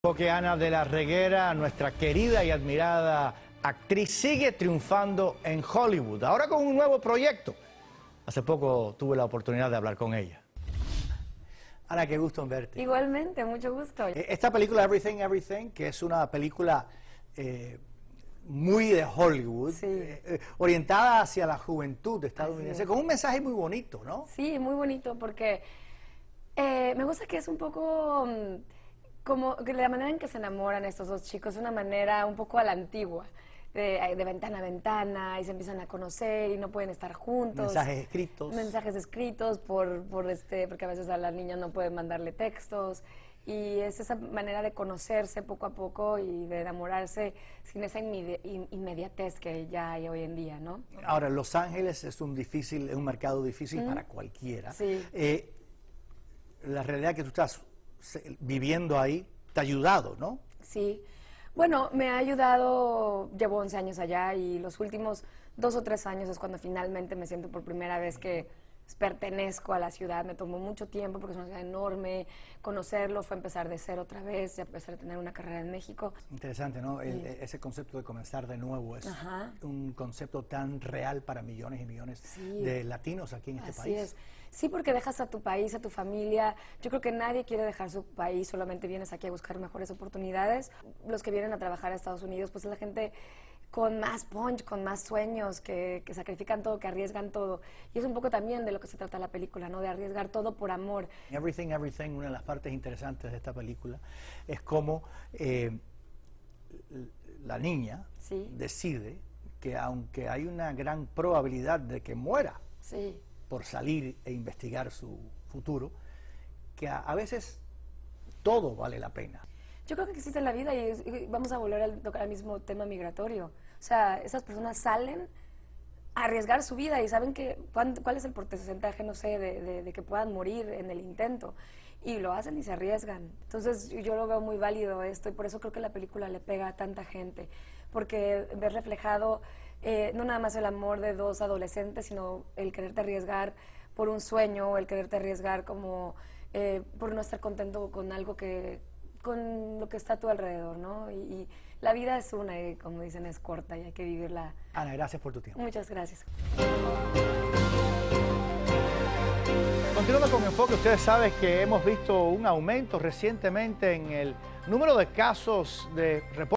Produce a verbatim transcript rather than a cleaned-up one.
Que Ana de la Reguera, nuestra querida y admirada actriz, sigue triunfando en Hollywood, ahora con un nuevo proyecto. Hace poco tuve la oportunidad de hablar con ella. Ana, qué gusto en verte. Igualmente, mucho gusto. Esta película Everything, Everything, que es una película eh, muy de Hollywood, Sí. eh, orientada hacia la juventud estadounidense, con un mensaje muy bonito, ¿no? Sí, muy bonito, porque eh, me gusta que es un poco... um, como que la manera en que se enamoran estos dos chicos es una manera un poco a la antigua, de, de ventana a ventana, y se empiezan a conocer y no pueden estar juntos. Mensajes escritos. Mensajes escritos por, por este, porque a veces a la niña no pueden mandarle textos, y es esa manera de conocerse poco a poco y de enamorarse sin esa inmedi in inmediatez que ya hay hoy en día, ¿no? Ahora, Los Ángeles es un difícil, es un mercado difícil mm. para cualquiera. Sí. Eh, la realidad que tú estás viviendo ahí te ha ayudado, ¿no? Sí. Bueno, me ha ayudado, llevo once años allá y los últimos dos o tres años es cuando finalmente me siento por primera vez que pertenezco a la ciudad. Me tomó mucho tiempo porque es una ciudad enorme, conocerlo fue empezar de cero otra vez, y empezar a tener una carrera en México. Interesante, ¿no? Sí. El, ese concepto de comenzar de nuevo es Ajá. un concepto tan real para millones y millones sí. de latinos aquí en este Así país. Es. Sí, porque dejas a tu país, a tu familia. Yo creo que nadie quiere dejar su país, solamente vienes aquí a buscar mejores oportunidades. Los que vienen a trabajar a Estados Unidos, pues es la gente con más punch, con más sueños, que, que sacrifican todo, que arriesgan todo. Y es un poco también de lo que se trata la película, ¿no? De arriesgar todo por amor. Everything, Everything, una de las partes interesantes de esta película es cómo eh, la niña sí. decide que aunque hay una gran probabilidad de que muera, sí. por salir e investigar su futuro, que a, a veces todo vale la pena. Yo creo que existe en la vida y, y vamos a volver a tocar el mismo tema migratorio. O sea, esas personas salen a arriesgar su vida y saben que cuán, cuál es el porcentaje, no sé, de, de, de que puedan morir en el intento. Y lo hacen y se arriesgan. Entonces yo lo veo muy válido esto y por eso creo que la película le pega a tanta gente. Porque ves reflejado eh, no nada más el amor de dos adolescentes, sino el quererte arriesgar por un sueño, el quererte arriesgar como eh, por no estar contento con algo que... con lo que está a tu alrededor, ¿no? Y, y la vida es una, y como dicen, es corta y hay que vivirla. Ana, gracias por tu tiempo. Muchas gracias. Continuando con Enfoque, ustedes saben que hemos visto un aumento recientemente en el número de casos de reportes